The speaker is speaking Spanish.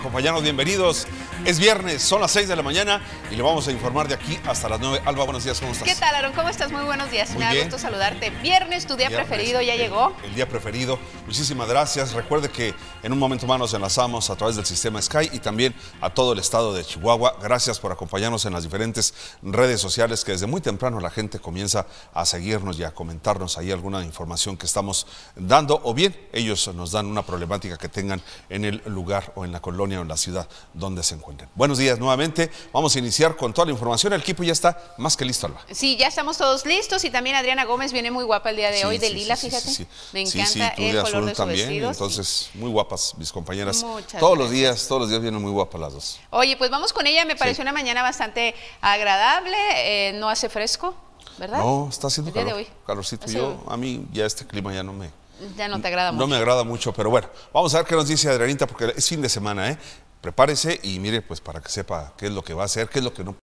acompañarnos, bienvenidos. Es viernes, son las 6 de la mañana y le vamos a informar de aquí hasta las 9. Alba, buenos días, ¿cómo estás? ¿Qué tal, Aaron? ¿Cómo estás? Muy buenos días. Muy Me da bien. gusto saludarte. Viernes, tu día preferido, ya llegó. El día preferido. Muchísimas gracias. Recuerde que en un momento más nos enlazamos a través del sistema Sky y también a todo el estado de Chihuahua. Gracias por acompañarnos en las diferentes redes sociales que desde muy temprano la gente comienza a seguirnos y a comentarnos ahí alguna información que estamos dando, o bien ellos nos dan una problemática que tengan en el lugar o en la colonia o en la ciudad donde se encuentren. Buenos días nuevamente. Vamos a iniciar con toda la información. El equipo ya está más que listo, Alba. Sí, ya estamos todos listos y también Adriana Gómez viene muy guapa el día de hoy, de lila, fíjate. Me encanta el color de su también, vestido. Entonces, muy guapas mis compañeras. Muchas todos gracias. los días vienen muy guapas las dos. Oye, pues vamos con ella. Me pareció una mañana bastante agradable. No hace fresco, ¿verdad? No, está haciendo El día de calor. hoy. Calorcito. A mí ya este clima ya no me... Ya no te agrada mucho. No me agrada mucho, pero bueno, vamos a ver qué nos dice Adrianita, porque es fin de semana, ¿eh? Prepárese y mire, pues para que sepa qué es lo que va a hacer, qué es lo que no